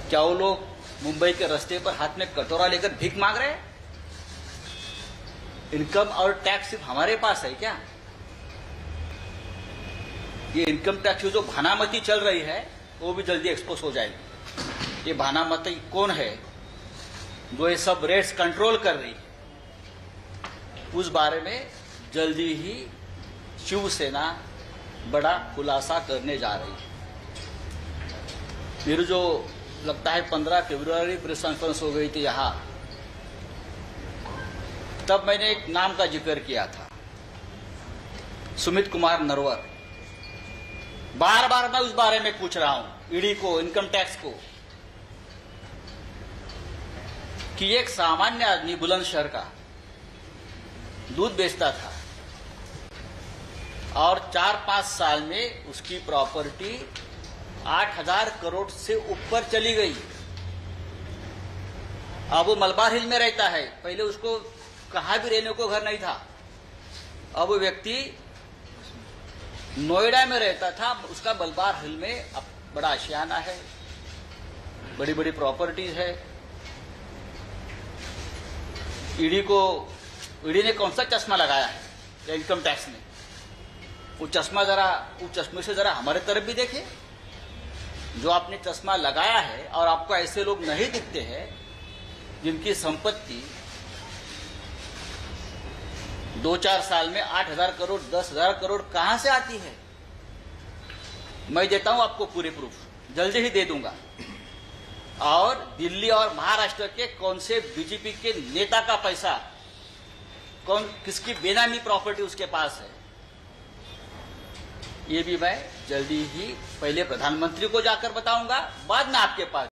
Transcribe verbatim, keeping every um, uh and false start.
क्या वो लोग मुंबई के रास्ते पर हाथ में कटोरा लेकर भीख मांग रहे हैं? इनकम और टैक्स सिर्फ हमारे पास है क्या? ये इनकम टैक्स की जो भानामती चल रही है वो भी जल्दी एक्सपोज हो जाएगी। ये भानामती कौन है जो ये सब रेट्स कंट्रोल कर रही है, उस बारे में जल्दी ही शिवसेना बड़ा खुलासा करने जा रही है। मेरी जो लगता है पंद्रह फरवरी प्रेस कॉन्फ्रेंस हो गई थी यहाँ, तब मैंने एक नाम का जिक्र किया था, सुमित कुमार नरवर। बार बार मैं उस बारे में पूछ रहा हूं ईडी को, इनकम टैक्स को, कि एक सामान्य आदमी बुलंदशहर का दूध बेचता था और चार पांच साल में उसकी प्रॉपर्टी आठ हजार करोड़ से ऊपर चली गई। अब वो मलबार हिल में रहता है, पहले उसको कहाँ भी रहने को घर नहीं था। अब वो व्यक्ति नोएडा में रहता था, उसका मलबार हिल में अब बड़ा आशियाना है, बड़ी बड़ी प्रॉपर्टीज है। ईडी को ईडी ने कौन सा चश्मा लगाया है या इनकम टैक्स ने? वो चश्मा जरा उस चश्मे से जरा हमारे तरफ भी देखे। जो आपने चश्मा लगाया है और आपको ऐसे लोग नहीं दिखते हैं जिनकी संपत्ति दो चार साल में आठ हजार करोड़ दस हजार करोड़ कहां से आती है? मैं देता हूं आपको पूरे प्रूफ, जल्दी ही दे दूंगा। और दिल्ली और महाराष्ट्र के कौन से बीजेपी के नेता का पैसा, कौन किसकी बेनामी प्रॉपर्टी उसके पास है, ये भी मैं जल्दी ही पहले प्रधानमंत्री को जाकर बताऊंगा, बाद में आपके पास